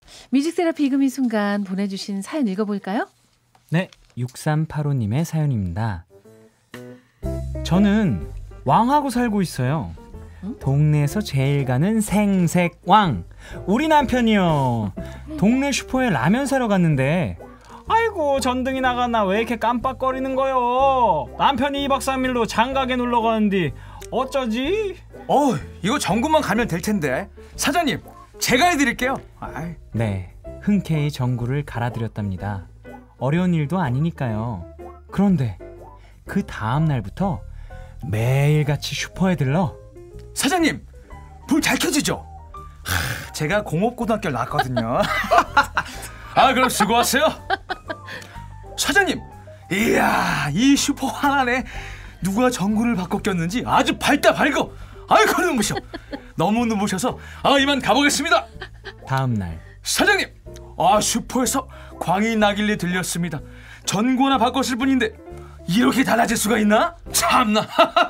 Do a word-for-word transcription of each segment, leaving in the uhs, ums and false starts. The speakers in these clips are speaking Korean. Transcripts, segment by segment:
뮤직세라피 이금희 순간 보내주신 사연 읽어볼까요? 네, 육삼팔오님의 사연입니다. 저는 왕하고 살고 있어요. 동네에서 제일 가는 생색왕 우리 남편이요. 동네 슈퍼에 라면 사러 갔는데 아이고 전등이 나갔나 왜 이렇게 깜빡거리는 거요. 남편이 이박 삼일로 장가게 놀러 가는데 어쩌지? 어 이거 전구만 가면 될 텐데. 사장님 제가 해드릴게요. 아이. 네, 흔쾌히 전구를 갈아드렸답니다. 어려운 일도 아니니까요. 그런데 그 다음 날부터 매일같이 슈퍼에 들러 사장님 불 잘 켜지죠? 하, 제가 공업고등학교를 나왔거든요. 아 그럼 수고하세요. 사장님 이야 이 슈퍼 하나네. 누가 전구를 바꿔 꼈는지 아주 밝다 밝어. 아이고 눈부셔. 너무 눈부셔서 아 이만 가보겠습니다. 다음날 사장님 아 슈퍼에서 광이 나길래 들렸습니다. 전구 하나 바꿨을 뿐인데 이렇게 달라질 수가 있나? 참나.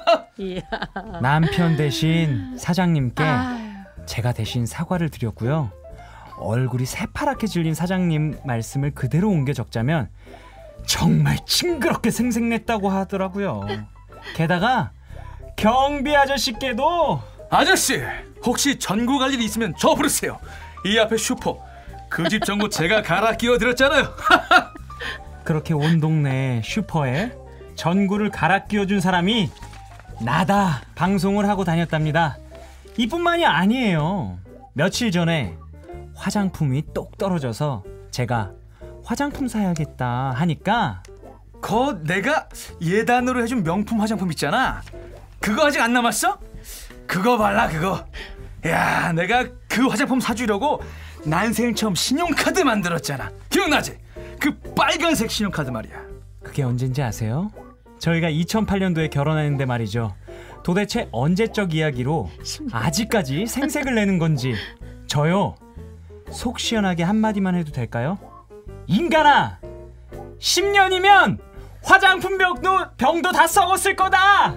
남편 대신 사장님께 아유. 제가 대신 사과를 드렸고요. 얼굴이 새파랗게 질린 사장님 말씀을 그대로 옮겨 적자면 정말 징그럽게 생색냈다고 하더라고요. 게다가 경비 아저씨께도 아저씨 혹시 전구 갈 일 있으면 저 부르세요. 이 앞에 슈퍼 그 집 전구 제가 갈아 끼워 드렸잖아요. 그렇게 온 동네 슈퍼에 전구를 갈아 끼워준 사람이 나다 방송을 하고 다녔답니다. 이뿐만이 아니에요. 며칠 전에 화장품이 똑 떨어져서 제가 화장품 사야겠다 하니까 거 내가 예단으로 해준 명품 화장품 있잖아. 그거 아직 안 남았어? 그거 발라 그거. 야 내가 그 화장품 사주려고 난생 처음 신용카드 만들었잖아. 기억나지? 그 빨간색 신용카드 말이야. 그게 언젠지 아세요? 저희가 이천팔년도에 결혼했는데 말이죠. 도대체 언제적 이야기로 아직까지 생색을 내는 건지. 저요 속 시원하게 한마디만 해도 될까요? 인간아 십 년이면 화장품 병도, 병도 다 썩었을 거다.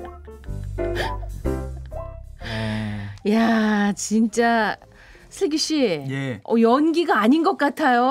네. 야 진짜 슬기씨 예. 어, 연기가 아닌 것 같아요.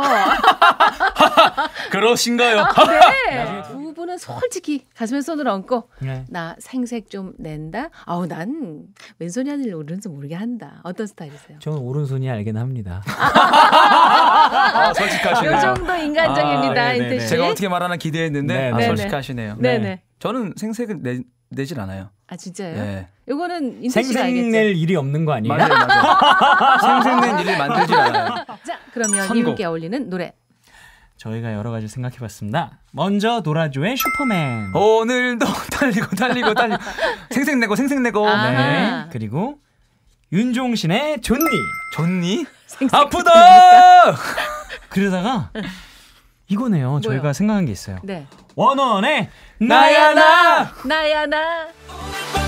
그러신가요? 네. 두 분은 솔직히 가슴에 손을 얹고 네. 나 생색 좀 낸다. 아우 난 왼손이 아니라 오른손 모르게 한다. 어떤 스타일이세요? 저는 오른손이 알긴 합니다. 아, 솔직하시네요. 요 정도 인간적입니다. 아, 네네네. 인태 씨. 제가 어떻게 말하나 기대했는데 네네. 아, 네네. 솔직하시네요. 네네. 네. 저는 생색을 내, 내질 않아요. 아 진짜요? 네. 요거는 인태 씨가 알겠죠? 생색낼 일이 없는 거 아니에요? 맞아요, 맞아요. 생색낸 일을 만들지 않아요. 자 그러면 선곡. 이분께 어울리는 노래. 저희가 여러 가지 생각해봤습니다. 먼저 노라조의 슈퍼맨. 오늘도 달리고 달리고 달리고 생색내고 생색내고. 아하. 네. 그리고 윤종신의 존니. 좋니? 생색 아프다. 그러다가 이거네요. 저희가 뭐요? 생각한 게 있어요. 네. 원원의 나야 나. 나야 나.